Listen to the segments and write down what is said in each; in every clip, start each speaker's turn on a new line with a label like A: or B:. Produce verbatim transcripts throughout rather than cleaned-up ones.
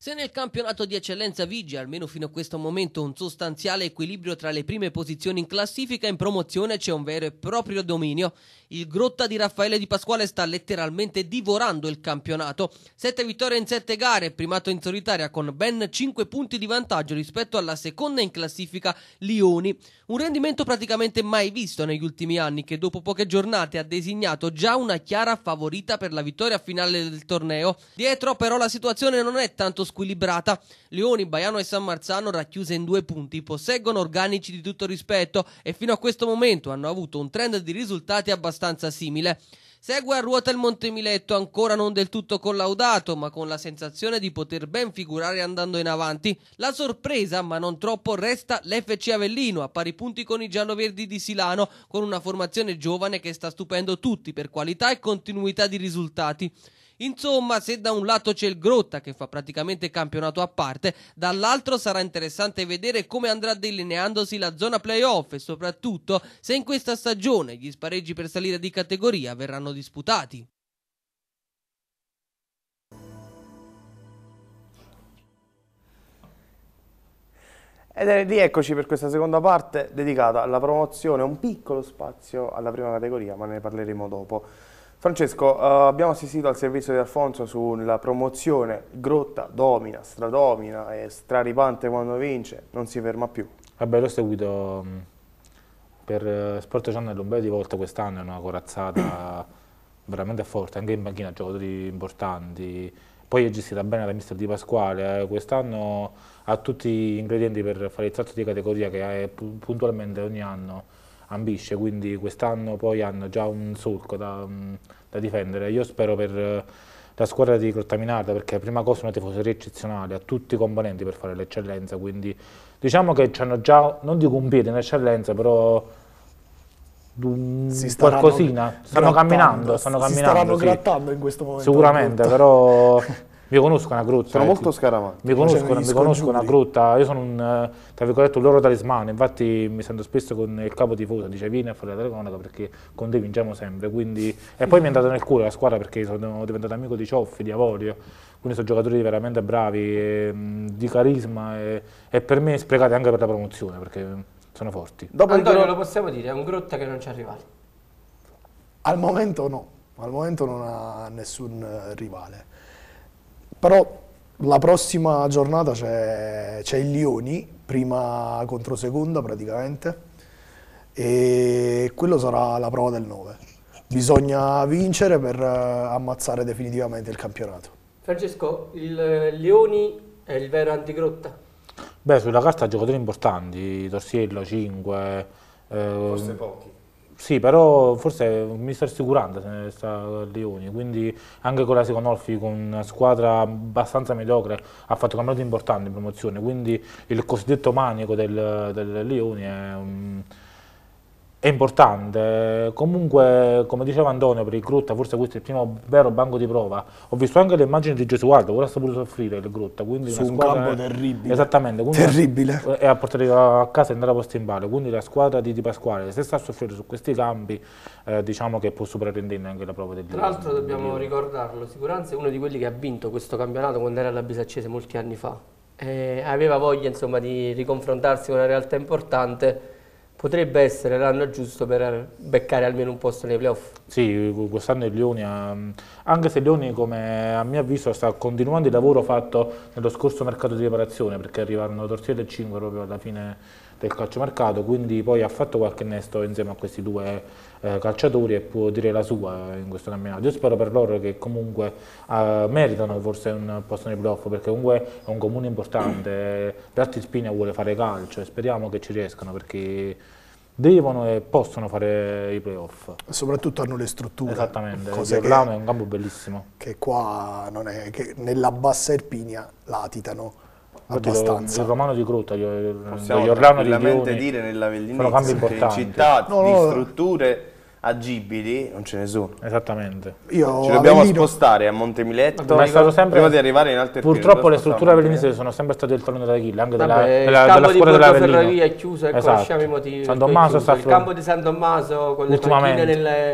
A: Se nel campionato di eccellenza vige, almeno fino a questo momento, un sostanziale equilibrio tra le prime posizioni in classifica, in promozione c'è un vero e proprio dominio. Il Grotta di Raffaele Di Pasquale sta letteralmente divorando il campionato. Sette vittorie in sette gare, primato in solitaria con ben cinque punti di vantaggio rispetto alla seconda in classifica Lioni. Un rendimento praticamente mai visto negli ultimi anni, che dopo poche giornate ha designato già una chiara favorita per la vittoria finale del torneo. Dietro però la situazione non è tanto squilibrata. Lioni, Baiano e San Marzano, racchiuse in due punti, posseggono organici di tutto rispetto e fino a questo momento hanno avuto un trend di risultati abbastanza simile. Segue a ruota il Montemiletto, ancora non del tutto collaudato, ma con la sensazione di poter ben figurare andando in avanti. La sorpresa, ma non troppo, resta l'F C Avellino, a pari punti con i gialloverdi di Silano, con una formazione giovane che sta stupendo tutti per qualità e continuità di risultati. Insomma, se da un lato c'è il Grotta che fa praticamente campionato a parte, dall'altro sarà interessante vedere come andrà delineandosi la zona playoff e soprattutto se in questa stagione gli spareggi per salire di categoria verranno disputati.
B: Ed è rieccoci per questa seconda parte dedicata alla promozione, un piccolo spazio alla prima categoria, ma ne parleremo dopo. Francesco, uh, abbiamo assistito al servizio di Alfonso sulla promozione. Grotta domina, stradomina, è straripante quando vince, non si ferma più.
C: Vabbè, l'ho seguito mh, per Sport Channel un paio di volte quest'anno, è una corazzata veramente forte, anche in banchina giocatori importanti. Poi è gestita bene da mister Di Pasquale, eh. Quest'anno ha tutti gli ingredienti per fare il salto di categoria che è, puntualmente ogni anno ambisce, quindi quest'anno poi hanno già un solco da, da difendere. Io spero per la squadra di Grottaminarda, perché prima cosa una tifoseria eccezionale, ha tutti i componenti per fare l'eccellenza, quindi diciamo che hanno già, non dico un piede in eccellenza, però un
D: si
C: qualcosina, stanno camminando, stanno
D: si
C: camminando,
D: staranno
C: sì.
D: grattando in questo momento.
C: Sicuramente, però mi conoscono a Grotta.
B: Sono
C: eh,
B: molto scaramanti.
C: Mi conoscono, mi conoscono a Grotta, io sono un, tra virgolette, un loro talismano, infatti mi sento spesso con il capo tifoso, dice vieni a fare la telecronaca perché con te vinciamo sempre, quindi... E poi mi è andato nel cuore la squadra perché sono diventato amico di Cioffi, di Avorio, quindi sono giocatori veramente bravi, e, di carisma e, e per me sprecati anche per la promozione perché sono forti.
E: Dopo Antonio, lo possiamo dire, è un Grotta che non c'ha rivali.
D: Al momento no, al momento non ha nessun rivale. Però la prossima giornata c'è il Lioni, prima contro seconda praticamente, e quello sarà la prova del nove. Bisogna vincere per ammazzare definitivamente il campionato.
E: Francesco, il Lioni è il vero antigrotta?
C: Beh, sulla carta giocatori importanti, Torsiello, cinque... Eh,
B: Forse pochi.
C: Sì, però forse un mister Sicurante se ne sta a Lioni, quindi anche con la Siconolfi, con una squadra abbastanza mediocre, ha fatto campionati importanti in promozione, quindi il cosiddetto manico del, del Lioni è, um, è importante. Comunque, come diceva Antonio, per il Grotta forse questo è il primo vero banco di prova. Ho visto anche le immagini di Gesualdo, ora sta pure soffrire il Grotta, quindi
D: su
C: una
D: un
C: squadra
D: campo terribile.
C: Esattamente,
D: terribile.
C: E a portare a casa e andare a posto in ballo, quindi la squadra di Di Pasquale, se sta a soffrire su questi campi, eh, diciamo che può superare indenne anche la prova del
E: Tra l'altro dobbiamo ricordarlo, Sicurante è uno di quelli che ha vinto questo campionato quando era alla Bisaccese molti anni fa. E aveva voglia insomma di riconfrontarsi con una realtà importante. Potrebbe essere l'anno giusto per beccare almeno un posto nei playoff.
C: Sì, quest'anno il Lioni, ha, anche se il Lioni, come a mio avviso, sta continuando il lavoro fatto nello scorso mercato di riparazione, perché arrivarono Torsiello e cinque proprio alla fine del calciomercato, quindi poi ha fatto qualche nesto insieme a questi due eh, calciatori e può dire la sua in questo campionato. Io spero per loro che comunque eh, meritano forse un posto nei playoff, perché comunque è un comune importante, Beati Spina vuole fare calcio e speriamo che ci riescano, perché devono e possono fare i playoff.
D: Soprattutto hanno le strutture.
C: Esattamente, Orlano è un campo bellissimo.
D: Che qua non è, che nella bassa Irpinia latitano abbastanza.
C: Il Romano di Grotta, gli
B: possiamo
C: Orlano di
B: Lioni, dire nell'Avellino
C: sono campi
B: che in
C: importanti.
B: città
D: no,
B: di
D: no,
B: strutture agibili non ce ne sono.
C: Esattamente.
D: Io
B: Ci dobbiamo
D: Avellino...
B: spostare a Montemiletto
C: Ma è stato sempre...
B: prima di arrivare in altre.
C: Purtroppo le strutture avellinesi sono sempre state il tallone d'Achille, anche della,
E: Vabbè,
C: della,
E: il campo
C: della
E: di
C: scuola dell'Avellino.
E: Ferrovia è chiuso e
C: esatto.
E: conosciamo i motivi.
C: San Tommaso sta
E: il campo di San Tommaso con le panchine nelle,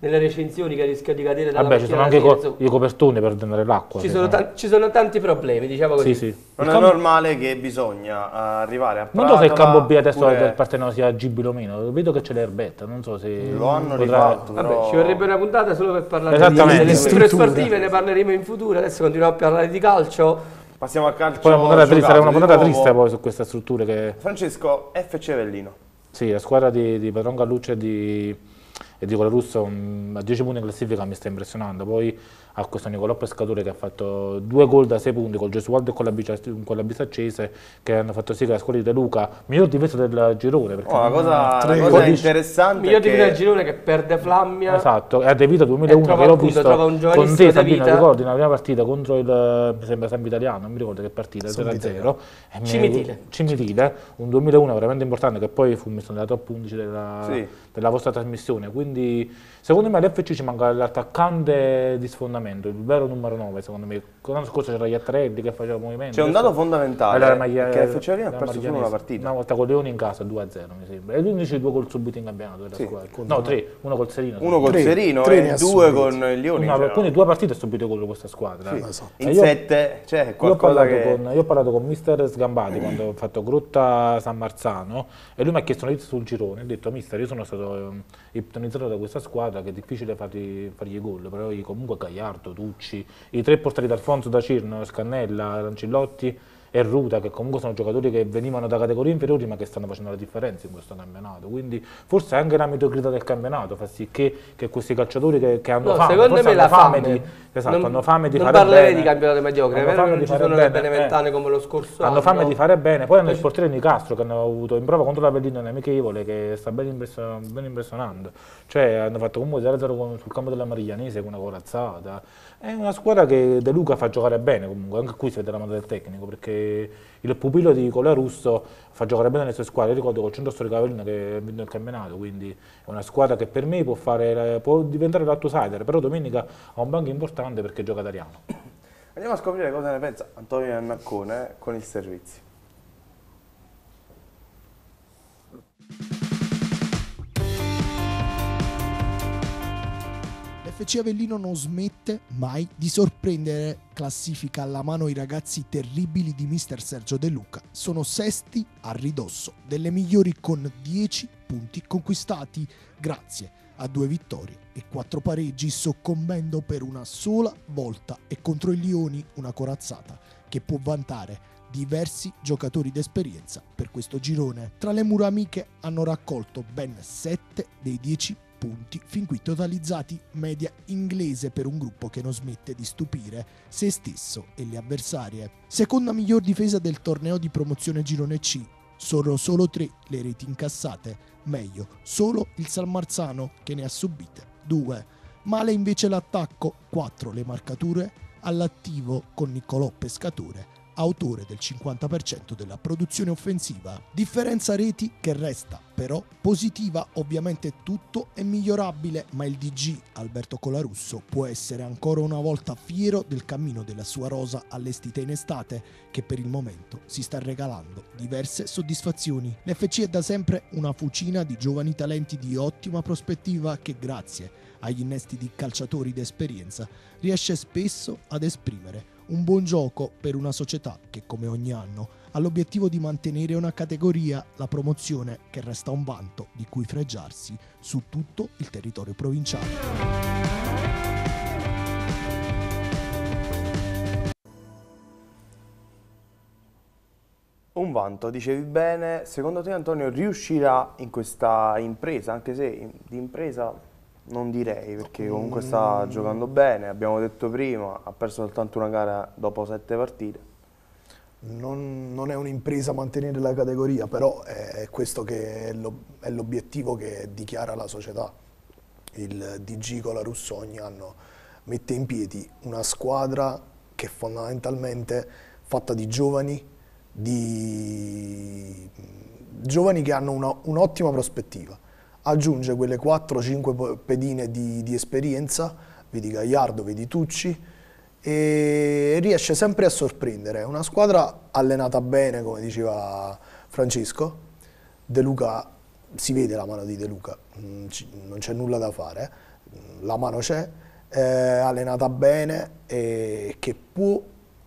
E: nelle recinzioni che rischia di cadere dalla
C: Vabbè, ci sono anche
E: mattina alla
C: co
E: sera,
C: i copertoni per tenere l'acqua.
E: ci sono, tan- ci sono tanti problemi, diciamo così.
C: Sì, sì.
B: Non è normale che bisogna arrivare a
C: Non so se il
B: Pratola,
C: campo B adesso
B: oppure-
C: del Partenopeo sia agibile o meno, vedo che c'è l'erbetta, non so se
B: Lo hanno
C: potrà-
B: rifatto,
E: Vabbè,
B: però...
E: ci vorrebbe una puntata solo per parlare
C: Esattamente.
E: delle
C: Di
E: strutture
D: strutture.
E: sportive, ne parleremo in futuro, adesso continuiamo a parlare di calcio.
B: Passiamo al calcio.
C: Poi una puntata triste,
B: giocato
C: sarà una
B: di
C: puntata
B: nuovo.
C: triste poi su queste strutture che...
B: Francesco, F C Avellino.
C: Sì, la squadra di, di Patron Galluccio e di, e di Colarusso um, a dieci punti in classifica mi sta impressionando. Poi ha questo Nicolò Pescatore che ha fatto due gol da sei punti col Gesualdo e con la, Bicia- con la Bisaccese, che hanno fatto sì che la squadra di De Luca, miglior difesa del girone. Perché
B: Oh, la cosa,
D: tre
B: la cosa
C: gol.
B: interessante
E: Miglior
B: è
E: difesa del
B: che
E: girone che perde Flammia.
C: Esatto, è a De Vita duemilauno
E: E trova
C: che l'ho
E: appunto,
C: visto
E: trova un
C: con
E: giovanissimo
C: te
E: De
C: Sabino,
E: Vita.
C: ricordi nella prima partita contro il, mi sembra San Vitaliano, non mi ricordo che partita,
D: San
C: zero a zero. E mi-
E: Cimitile.
C: Cimitile, un duemilauno veramente importante che poi fu messo nella top undici della,
B: Sì.
C: della vostra trasmissione, quindi secondo me all'F C ci manca l'attaccante di sfondamento, il vero numero nove secondo me. L'anno scorso c'era Iattarelli che faceva movimento.
B: c'è un dato fondamentale,
C: Era la maglia-
B: che F C Avellino ha
C: la
B: perso solo una
C: Marianese.
B: partita.
C: Una volta con Leoni in casa due a zero mi sembra. E gli unici due gol subiti in campionato della
B: Sì.
C: squadra. No, tre, uno col Serino.
B: Uno col
D: Tre-
B: Serino
D: tre ne
B: e
D: ha
B: due
D: subiti.
B: con il Lioni.
C: No,
B: cioè,
C: quindi due partite ha subito gol questa squadra.
B: sì.
D: Esatto.
B: In
C: E io-
B: sette c'è
C: Io ho,
B: qualcosa
C: parlato
B: che...
C: con, io ho parlato con mister Sgambati quando ho fatto Grotta San Marzano e lui mi ha chiesto notizie sul girone. Ho detto, mister, io sono stato um, ipnotizzato da questa squadra che è difficile fargli, fargli gol, però io comunque Gagliardo, Tucci, i tre portati d'Alfonso da Cirno, Scannella, Lancillotti e Ruta, che comunque sono giocatori che venivano da categorie inferiori ma che stanno facendo la differenza in questo campionato. Quindi forse anche la mediocrità del campionato fa sì che, che questi calciatori che, che hanno
E: No,
C: fame,
E: secondo
C: forse
E: me
C: hanno
E: la
C: fame,
E: fame.
C: di, esatto,
E: non,
C: hanno fame di
E: non
C: fare
E: parlerei
C: bene.
E: di campionato mediocre, è
C: Hanno
E: vero che
C: fame
E: non
C: di
E: ci
C: fare
E: sono le
C: bene,
E: benementane
C: eh.
E: come lo scorso
C: Hanno
E: anno.
C: fame di fare bene, poi hanno il portiere Nicastro che hanno avuto in prova contro l'Avellino in amichevole che sta ben, impression- ben impressionando, cioè hanno fatto comunque zero a zero con- sul campo della Mariglianese con una corazzata, è una squadra che De Luca fa giocare bene comunque, anche qui si vede la mano del tecnico perché il pupillo di Colarusso fa giocare bene le sue squadre, io ricordo col centro storico Avellino che ha vinto il campionato, quindi è una squadra che per me può, fare, può diventare l'outsider, però domenica ha un banco importante perché gioca Dariano.
B: Andiamo a scoprire cosa ne pensa Antonio Iannaccone con il servizio.
D: L'F C Avellino non smette mai di sorprendere, classifica alla mano i ragazzi terribili di mister Sergio De Luca. Sono sesti a ridosso delle migliori con dieci punti conquistati grazie a due vittorie e quattro pareggi, soccombendo per una sola volta e contro i Lioni una corazzata che può vantare diversi giocatori d'esperienza per questo girone. Tra le mura amiche hanno raccolto ben sette dei dieci punti fin qui totalizzati, media inglese per un gruppo che non smette di stupire se stesso e le avversarie. Seconda miglior difesa del torneo di promozione girone C, sono solo tre le reti incassate, meglio solo il San Marzano che ne ha subite due. Male invece l'attacco, quattro le marcature all'attivo con Nicolò Pescatore, autore del cinquanta per cento della produzione offensiva. Differenza reti che resta però positiva, ovviamente tutto è migliorabile, ma il D G Alberto Colarusso può essere ancora una volta fiero del cammino della sua rosa allestita in estate, che per il momento si sta regalando diverse soddisfazioni. L'F C è da sempre una fucina di giovani talenti di ottima prospettiva che grazie agli innesti di calciatori d'esperienza riesce spesso ad esprimere un buon gioco per una società che, come ogni anno, ha l'obiettivo di mantenere una categoria, la promozione, che resta un vanto di cui fregiarsi su tutto il territorio provinciale.
B: Un vanto, dicevi bene. Secondo te Antonio riuscirà in questa impresa, anche se in- di impresa non direi, perché comunque sta giocando bene, abbiamo detto prima, ha perso soltanto una gara dopo sette partite.
D: Non, non è un'impresa mantenere la categoria, però è questo che è lo- è l'obiettivo che dichiara la società. Il D G Colarusso ogni anno mette in piedi una squadra che è fondamentalmente fatta di giovani, di giovani che hanno una- un'ottima prospettiva. Aggiunge quelle quattro cinque pedine di, di esperienza, vedi Gagliardo, vedi Tucci, e riesce sempre a sorprendere. È una squadra allenata bene, come diceva Francesco. De Luca, si vede la mano di De Luca, non c'è nulla da fare. la mano c'è, è allenata bene e che può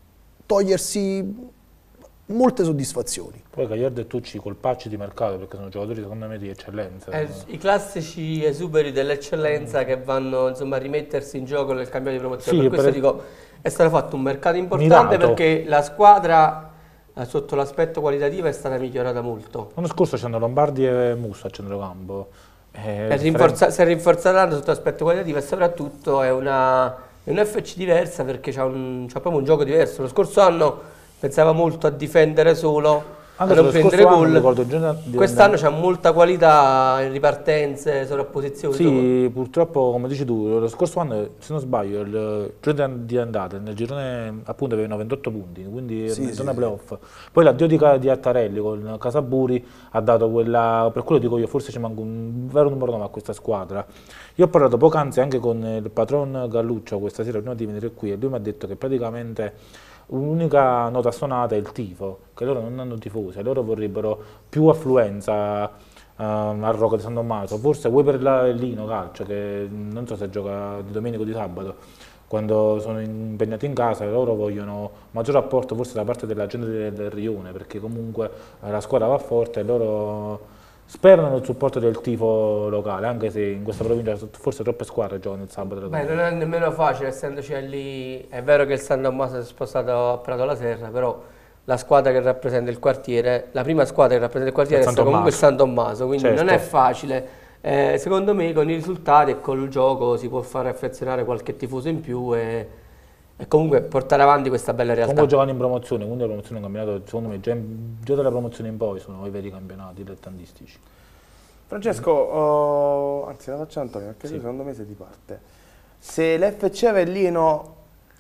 D: togliersi molte soddisfazioni.
C: Poi Gagliardo e Tucci colpacci di mercato perché sono giocatori secondo me di eccellenza.
E: Eh, I classici esuberi dell'eccellenza mm. che vanno insomma a rimettersi in gioco nel cambio di promozione.
C: Sì,
E: per questo
C: per...
E: dico, è stato fatto un mercato importante
C: mirato.
E: Perché la squadra eh, sotto l'aspetto qualitativo è stata migliorata molto.
C: L'anno scorso c'erano Lombardi e Musso a centrocampo.
E: Eh, è rinforza, si è rinforzata tanto sotto l'aspetto qualitativo e soprattutto è una, è un F C diversa perché c'ha, un, c'ha proprio un gioco diverso. Lo scorso anno pensava molto a difendere solo,
C: anche
E: a non prendere gol. Quest'anno c'è molta qualità in ripartenze, sovrapposizioni.
C: Sì, tutto. Purtroppo, come dici tu, lo scorso anno, se non sbaglio, il girone di andata nel girone appunto avevano ventotto punti, quindi
D: sì,
C: in zona
D: sì,
C: playoff. Sì. Poi l'addio di, di Attarelli con Casaburi ha dato quella, per quello dico io, forse ci manca un vero numero nove a questa squadra. Io ho parlato poc'anzi anche con il patron Galluccio questa sera prima di venire qui e lui mi ha detto che praticamente l'unica nota suonata è il tifo, che loro non hanno tifosi, loro vorrebbero più affluenza uh, al Rocca di San Tommaso, forse vuoi per la Lino Calcio, che non so se gioca di domenica o di sabato, quando sono impegnati in casa loro vogliono maggior apporto forse da parte della gente del, del rione, perché comunque eh, la squadra va forte e loro sperano nel supporto del tifo locale, anche se in questa provincia forse troppe squadre giocano il sabato.
E: Beh, non è nemmeno facile, essendoci lì. È vero che il San Tommaso si è spostato a Prato la Serra, però la squadra che rappresenta il quartiere, la prima squadra che rappresenta il quartiere è comunque il San Tommaso, quindi certo. Non è facile. Eh, secondo me con i risultati e col gioco si può fare affezionare qualche tifoso in più e, e comunque portare avanti questa bella realtà.
C: Comunque giocano in promozione, quindi la promozione è un campionato, secondo me già, già dalla promozione in poi sono i veri campionati dilettantistici.
B: Francesco, uh, anzi la faccio Antonio perché sì. Secondo me sei di parte. Se l'F C Avellino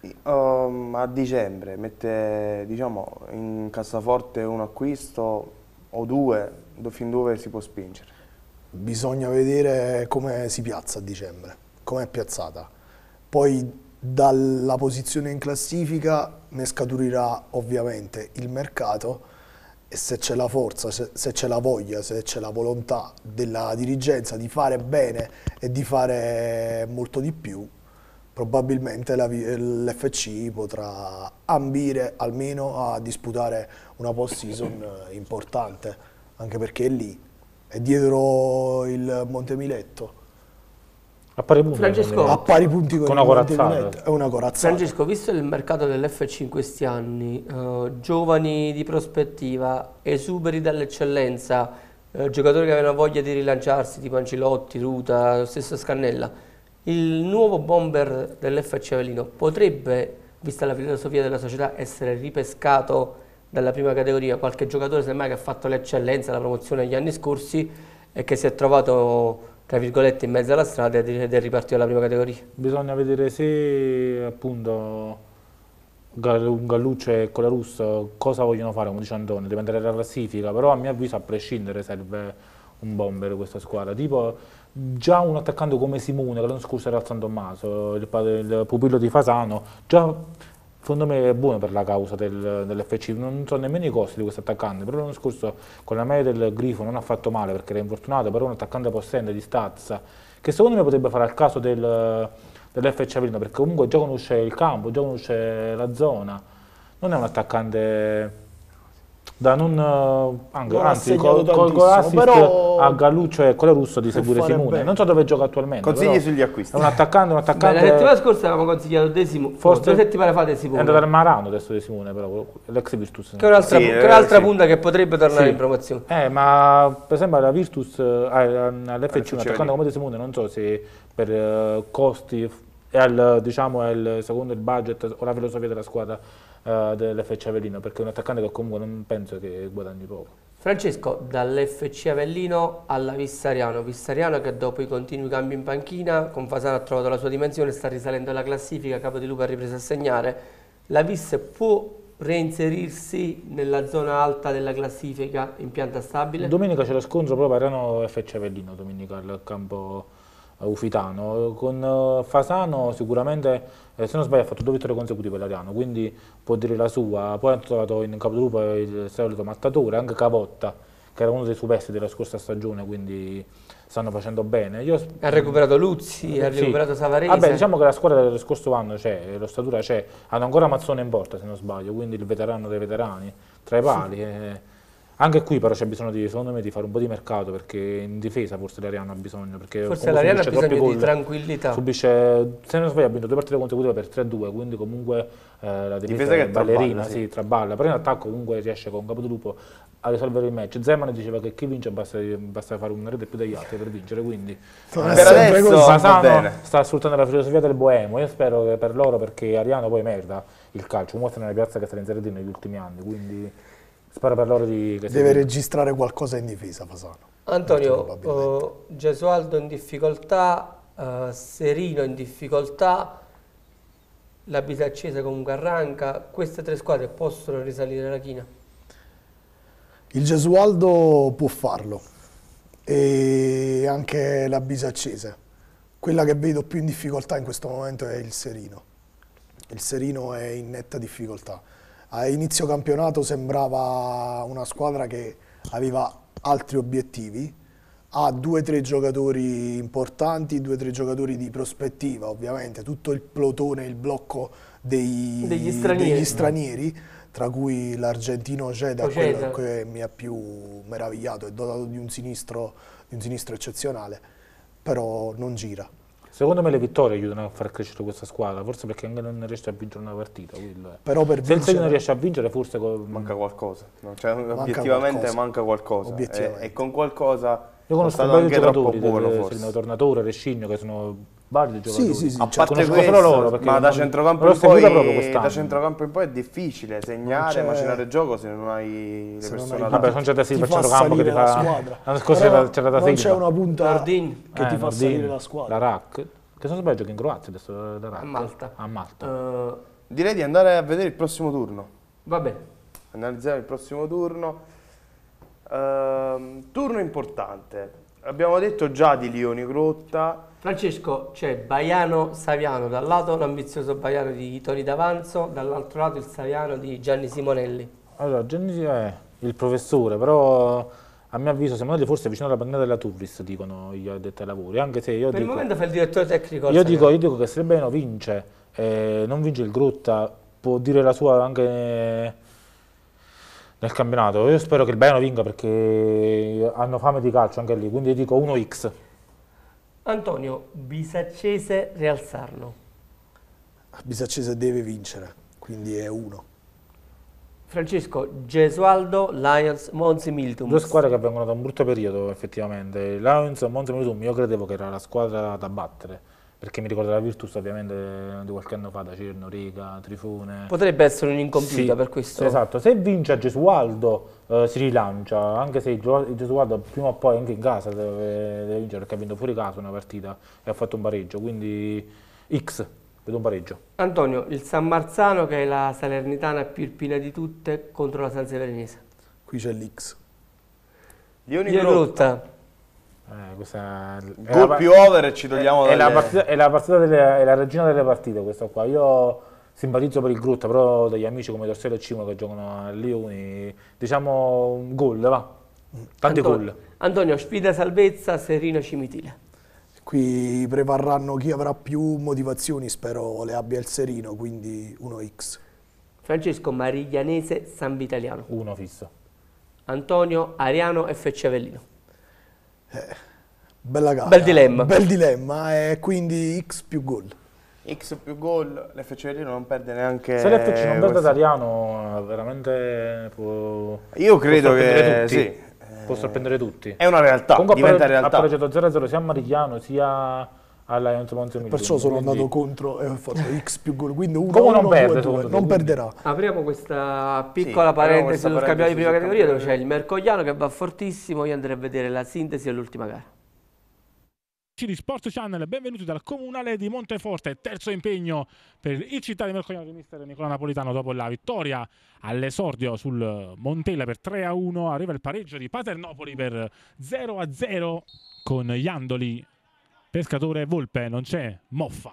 B: um, a dicembre mette diciamo in cassaforte un acquisto o due, fin dove si può spingere?
D: Bisogna vedere come si piazza a dicembre, come è piazzata. Poi dalla posizione in classifica ne scaturirà ovviamente il mercato e se c'è la forza, se, se c'è la voglia, se c'è la volontà della dirigenza di fare bene e di fare molto di più, probabilmente l'F C potrà ambire almeno a disputare una post-season importante, anche perché è lì, è dietro il Montemiletto.
C: A pari punti,
E: Francesco,
D: a pari punti con,
C: con
D: il
C: una corazzata.
D: È una corazzata.
E: Francesco, visto il mercato dell'F C in questi anni, uh, giovani di prospettiva, esuberi dall'eccellenza, uh, giocatori che avevano voglia di rilanciarsi, tipo Ancelotti, Ruta, lo stesso Scannella, il nuovo bomber dell'F C Avellino potrebbe, vista la filosofia della società, essere ripescato dalla prima categoria? Qualche giocatore semmai che ha fatto l'eccellenza, la promozione negli anni scorsi e che si è trovato tra virgolette in mezzo alla strada ed è ripartito alla prima categoria.
C: Bisogna vedere se appunto Galluccio e Colarusso cosa vogliono fare, come dice Antonio, dipenderà dalla classifica, però a mio avviso a prescindere serve un bomber questa squadra, tipo già un attaccante come Simone che l'anno scorso era al San Tommaso, il, il pupillo di Fasano, già secondo me è buono per la causa del, dell'F C, non so nemmeno i costi di questo attaccante, però l'anno scorso con la maglia del Grifo non ha fatto male perché era infortunato, però un attaccante possente di stazza, che secondo me potrebbe fare al caso del, dell'F C Avellino, perché comunque già conosce il campo, già conosce la zona, non è un attaccante da non, anche,
D: non
C: anzi col, col, col assist però a Galluccio e Colarusso di seguire Simone, bene. Non so dove gioca attualmente.
B: Consigli sugli acquisti.
C: È un attaccante, un attaccante.
E: Beh, la settimana scorsa avevamo consigliato De Simone, forse due settimane fa De Simone.
C: È andato al Marano adesso De Simone, però l'ex Virtus.
E: Che è un'altra
B: sì,
E: eh, sì. punta che potrebbe tornare
C: sì.
E: in promozione.
C: Eh, ma per esempio alla Virtus, eh, all'F C un attaccante come De Simone, non so se per uh, costi è al, diciamo, è il, secondo il budget o la filosofia della squadra uh, dell'F C Avellino, perché è un attaccante che comunque non penso che guadagni poco.
E: Francesco, dall'F C Avellino alla Vissariano, Vissariano che dopo i continui cambi in panchina, con Fasano ha trovato la sua dimensione, sta risalendo alla classifica, Capodilupo ha ripreso a segnare, la Vis può reinserirsi nella zona alta della classifica in pianta stabile?
C: Domenica c'è lo scontro proprio Ariano F C Avellino, domenica al campo Ufitano, con Fasano sicuramente, eh, se non sbaglio ha fatto due vittorie consecutive l'Ariano, quindi può dire la sua, poi ha trovato in Capodilupo il solito mattatore, anche Cavotta, che era uno dei superstiti della scorsa stagione, quindi stanno facendo bene. Io,
E: ha recuperato Luzzi, ha recuperato
C: sì.
E: Savarese.
C: Vabbè, diciamo che la squadra dello scorso anno c'è, l'ossatura c'è, hanno ancora Mazzone in porta se non sbaglio, quindi il veterano dei veterani, tra i pali. E anche qui però c'è bisogno di, secondo me, di fare un po' di mercato, perché in difesa forse l'Ariano ha bisogno. Perché
E: forse l'Ariano ha bisogno
C: gol,
E: di tranquillità.
C: Subisce, se non sbaglio ha vinto due partite consecutive per tre a due, quindi comunque eh, la difesa,
B: difesa
C: è
B: che
C: ballerina,
B: traballa, sì.
C: sì, traballa, però in attacco comunque riesce con Capodilupo a risolvere il match. Zeman diceva che chi vince basta, basta fare una rete più degli altri per vincere, quindi
B: per adesso va
C: Fasano
B: bene.
C: sta sfruttando la filosofia del boemo. Io spero che per loro, perché Ariano poi merita il calcio, mostra nella piazza che sta in Serie D negli ultimi anni, quindi spero per loro di che
D: deve registrare qualcosa in difesa Fasano.
E: Antonio, uh, Gesualdo in difficoltà, uh, Serino in difficoltà, la Bisaccese comunque arranca, queste tre squadre possono risalire la china?
D: Il Gesualdo può farlo, e anche la Bisaccese. Quella che vedo più in difficoltà in questo momento è il Serino. Il Serino è in netta difficoltà. A inizio campionato sembrava una squadra che aveva altri obiettivi, ha due o tre giocatori importanti, due o tre giocatori di prospettiva, ovviamente, tutto il plotone, il blocco dei,
E: degli stranieri,
D: degli stranieri tra cui l'argentino Ojeda, quello che mi ha più meravigliato, è dotato di un sinistro, di un sinistro eccezionale, però non gira.
C: Secondo me le vittorie aiutano a far crescere questa squadra, forse perché anche non riesce a vincere una partita.
D: Però per
C: se
D: vincere,
C: il non riesce a vincere forse
B: manca qualcosa, no? Cioè,
D: manca
B: obiettivamente
D: qualcosa.
B: manca qualcosa,
D: Obiettivamente.
B: E, e con qualcosa
C: io conosco
B: stato
C: un paio
B: anche
C: di
B: troppo
C: giocatori,
B: buono
C: del,
B: forse.
C: il Tornatore, Rescigno, che sono vari giocatori.
D: Sì, sì, sì,
B: A
D: cioè,
B: parte
C: conosco
B: questo,
C: solo loro, perché
B: ma da
C: non-
B: centrocampo,
C: non
B: in
C: l'ho seguita
B: poi,
C: proprio quest'anno.
B: da centrocampo in poi è difficile segnare,
D: Non c'è-
B: macinare gioco se non hai le
D: se non
B: persone
D: hai-
C: Vabbè, non c'è da
D: ti
C: Silva a
D: fa
C: centrocampo che ti
D: salire la
C: fa...
D: squadra.
C: L'anno scorso
D: Però
C: c'era, c'era da
D: non c'è
C: Silva.
D: una punta
E: Nordin.
D: che ti fa
C: Nordin,
D: salire la squadra.
C: La R A C, che se non sbaglio gioca in Croazia adesso, la R A C.
E: A Malta.
C: A Malta.
E: Uh,
B: Direi di andare a vedere il prossimo turno.
E: va bene.
B: Analizziamo il prossimo turno. Ehm, turno importante. Abbiamo detto già di Lioni Grotta.
E: Francesco, c'è Baiano Saviano, dal lato l'ambizioso Baiano di Toni D'Avanzo, dall'altro lato il Saviano di Gianni Simonelli.
C: Allora, Gianni è il professore, però a mio avviso siamo andati forse vicino alla bandiera della Turris, dicono gli addetti ai lavori, anche se io
E: Per
C: dico...
E: il momento fa il direttore tecnico.
C: Io dico, io dico che se il Baiano vince, eh, non vince il Grotta, può dire la sua anche nel campionato. Io spero che il Baiano vinca perché hanno fame di calcio anche lì, quindi io dico uno X.
E: Antonio, Bisaccese Real Sarno.
D: Bisaccese deve vincere, quindi è uno.
E: Francesco, Gesualdo, Lions, Monza Miltum.
C: Due squadre che vengono da un brutto periodo effettivamente. Lions e Monza Militum, io credevo che era la squadra da battere, perché mi ricordo la Virtus ovviamente di qualche anno fa, da Cirno, Riga, Trifone.
E: Potrebbe essere un'incompiuta
C: Sì,
E: per questo.
C: esatto, se vince Gesualdo eh, si rilancia, anche se il Gio- il Gesualdo prima o poi anche in casa deve, deve vincere, perché ha vinto fuori casa una partita e ha fatto un pareggio, quindi X, vedo un pareggio.
E: Antonio, il San Marzano, che è la Salernitana più irpina di tutte, contro la Sanseverenese.
D: Qui c'è l'X.
B: Lioni
E: Io
B: Grotta.
E: Grotta.
C: Eh, questa è
B: Gol
C: la-
B: più over e ci togliamo
C: è,
B: dalle...
C: la partita, è la partita delle, è la regina delle partite questa qua. Io simpatizzo per il Grotta, però degli amici come Torsello e Cimo che giocano a Lioni, diciamo un gol, va. Tanti
E: Antonio,
C: gol.
E: Antonio, sfida salvezza, Serino Cimitile.
D: Qui prevarranno chi avrà più motivazioni, spero le abbia il Serino, quindi uno X.
E: Francesco, Mariglianese, San Vitaliano.
C: Uno fisso.
E: Antonio, Ariano, F C Avellino.
D: Bella gara.
E: Bel dilemma.
D: Bel dilemma, e quindi X più gol.
B: X più gol, l'F C Avellino non perde neanche...
C: Se l'F C non perde
B: questo-
C: Italiano veramente può...
B: Io credo
C: può sorprendere
B: che
C: tutti.
B: sì.
C: Può sorprendere tutti.
B: È una realtà,
C: Comunque
B: diventa
C: ha
B: realtà.
C: pareggiato zero a zero sia a Marigliano sia alla Lions Monza Militum.
D: Perciò sono
C: quindi-
D: andato contro e ho fatto X più gol, quindi uno,
C: Come non
D: uno,
C: perde,
D: due,
C: secondo
D: due.
C: te,
D: Non
C: quindi?
D: perderà.
E: Apriamo questa
B: Sì,
E: piccola
B: apriamo
E: parentesi
B: questa
E: sul campionato di prima
B: parentesi sul
E: categoria, dove
B: campionato.
E: c'è il Mercogliano che va fortissimo. Io andrei a vedere la sintesi dell'ultima gara.
F: Di Sport Channel, benvenuti dal Comunale di Monteforte, terzo impegno per il città di Mercogliano di mister Nicola Napolitano dopo la vittoria all'esordio sul Montella per tre a uno. Arriva il pareggio di Paternopoli per zero a zero con Iandoli, Pescatore e Volpe, non c'è Moffa.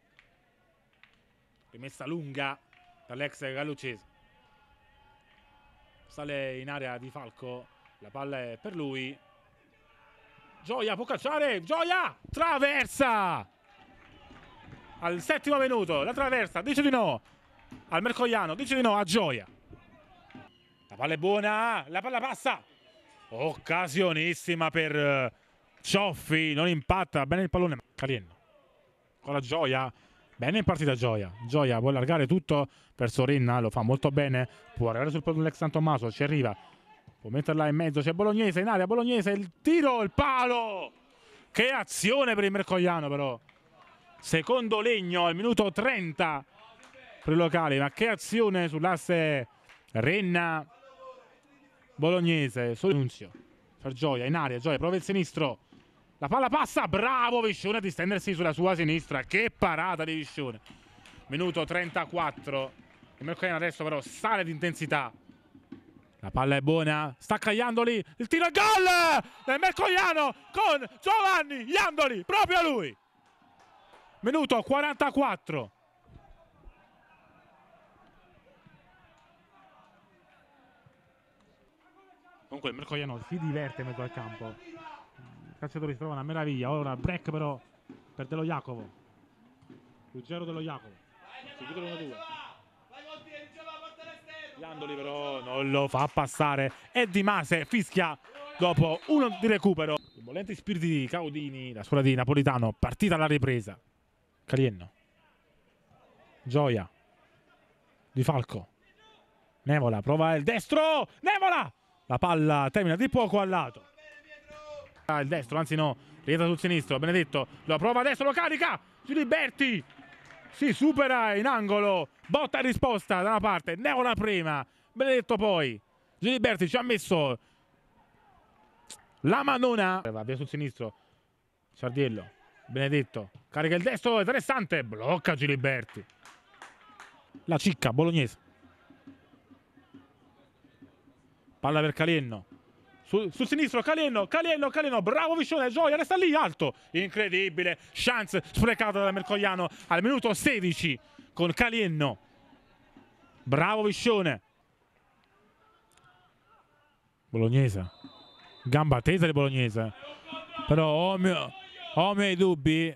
F: Rimessa lunga dall'ex Gallucese. sale in area Di Falco, la palla è per lui. Gioia può calciare, Gioia, traversa! Al settimo minuto, la traversa, dice di no al Mercogliano, dice di no a Gioia. La palla è buona, la palla passa. Occasionissima per uh, Cioffi, non impatta, bene il pallone. Caliendo con la Gioia, bene in partita Gioia. Gioia può allargare tutto verso Renna, lo fa molto bene, può arrivare sul pallone l'ex San Tommaso, ci arriva, può metterla in mezzo, c'è Bolognese in area, Bolognese, il tiro, il palo. Che azione per il Mercogliano però. Secondo legno al minuto trenta per i locali, ma che azione sull'asse Renna Bolognese. Solo Nunzio per Gioia in aria, Gioia prova il sinistro, la palla passa, bravo Viscione a distendersi sulla sua sinistra, che parata di Viscione. Minuto trentaquattro, il Mercogliano adesso però sale di intensità, la palla è buona, sta Cagliandoli, il tiro e gol del Mercogliano con Giovanni Iandoli, proprio lui. Minuto quarantaquattro. Comunque il Mercogliano si diverte in mezzo al campo. I calciatori si trovano a meraviglia. Ora break però per Dello Jacopo. Ruggero Dello Jacopo. Seguito l'uno due. Iandoli però non lo fa passare. E Di Mase fischia dopo uno di recupero. I volenti spiriti di Caudini, la squadra di Napolitano, partita alla ripresa. Caliendo, Gioia, Di Falco, Nevola prova il destro, Nevola, la palla termina di poco al lato, ah, il destro, anzi no, rientra sul sinistro, Benedetto lo prova adesso, lo carica, Giliberti si supera in angolo, botta e risposta da una parte, Nevola prima, Benedetto poi, Giliberti ci ha messo la manona, va via sul sinistro, Sardiello. Benedetto carica il destro, interessante, blocca Giliberti, la cicca Bolognese, palla per Caliendo, sul, sul sinistro Caliendo, Caliendo, Caliendo, bravo Viscione, Gioia resta lì alto, incredibile, chance sprecata dal Mercogliano al minuto sedici con Caliendo, bravo Viscione, Bolognese, gamba tesa di Bolognese, però oh mio ho i miei dubbi.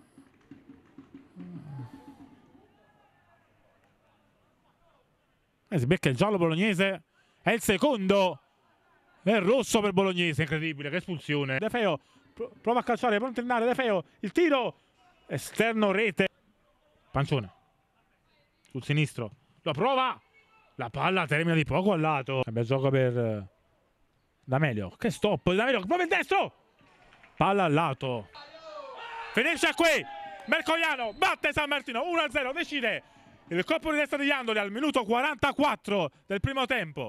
F: Eh, si becca il giallo Bolognese. È il secondo. È il rosso per Bolognese. Incredibile, che espulsione. De Feo prova a calciare, pronto a andare. De Feo, il tiro. Esterno rete. Pancione. Sul sinistro. Lo prova. La palla termina di poco al lato. Bel gioco per D'Amelio. Che stop. D'Amelio, prova il destro. Palla al lato. Finisce qui, Mercogliano batte San Martino uno a zero, decide il colpo di testa di Iandoli al minuto quarantaquattro del primo tempo.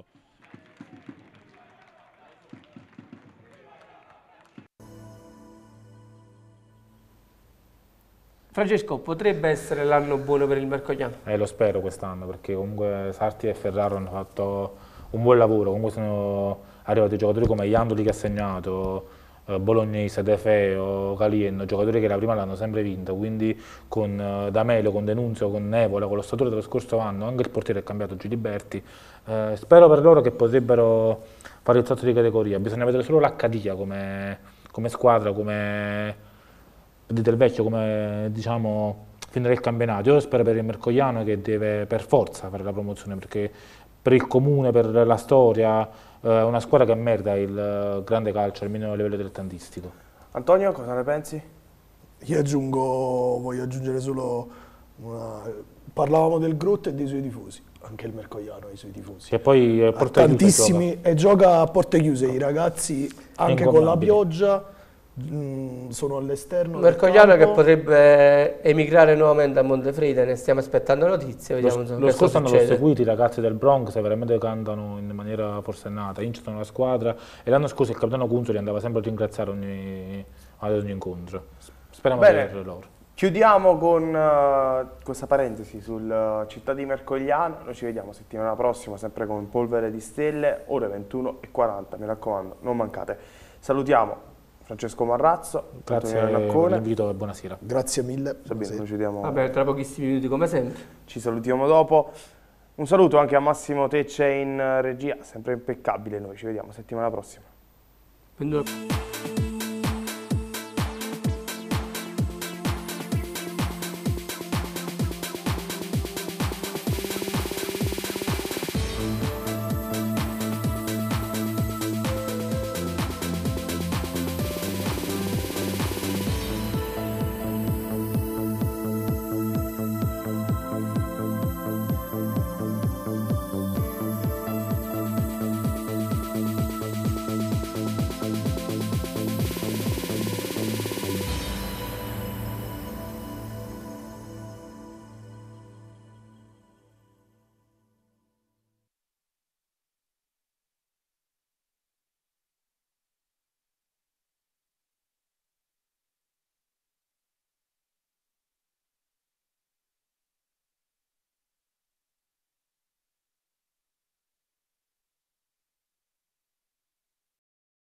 E: Francesco, potrebbe essere l'anno buono per il Mercogliano?
C: Eh, lo spero quest'anno, perché comunque Sarti e Ferraro hanno fatto un buon lavoro, comunque sono arrivati giocatori come Iandoli che ha segnato, Bolognese, De Feo, Caliendo, giocatori che la prima l'hanno sempre vinta, quindi con uh, D'Amelio, con Denunzio, con Nevola, con lo statore dello scorso anno, anche il portiere è cambiato, Giliberti, eh, spero per loro che potrebbero fare il salto di categoria. Bisogna vedere solo l'Accadia come, come squadra, come Del Vecchio, come diciamo finire il campionato. Io spero per il Mercogliano che deve per forza fare la promozione, perché per il comune, per la storia, è una squadra che merita il grande calcio, almeno a livello dilettantistico.
B: Antonio, cosa ne pensi?
D: Io aggiungo, voglio aggiungere solo una... Parlavamo del Grotto e dei suoi tifosi, anche il Mercogliano ha i suoi tifosi.
C: E poi a porte
D: tantissimi
C: chiuse
D: e gioca a porte chiuse, i ragazzi anche con la pioggia mh, sono all'esterno.
E: Mercogliano che potrebbe emigrare nuovamente a Montefrida, ne stiamo aspettando notizie, vediamo
C: lo, lo scorso anno l'ho seguito, i ragazzi del Bronx veramente cantano in maniera forsennata, incitano la squadra, e l'anno scorso il capitano Cunzoli andava sempre a ringraziare ogni, ad ogni incontro. Speriamo di averlo loro.
B: Chiudiamo con uh, questa parentesi sul uh, Città di Mercogliano. Noi ci vediamo settimana prossima sempre con Polvere di Stelle, ore ventuno e quaranta, mi raccomando, non mancate. Salutiamo Francesco Marrazzo,
C: grazie per l'invito e buonasera.
D: Grazie mille.
B: Sabino, noi ci vediamo.
E: Vabbè, tra pochissimi minuti come sempre.
B: Ci salutiamo dopo. Un saluto anche a Massimo Tecce in regia, sempre impeccabile noi, ci vediamo settimana prossima.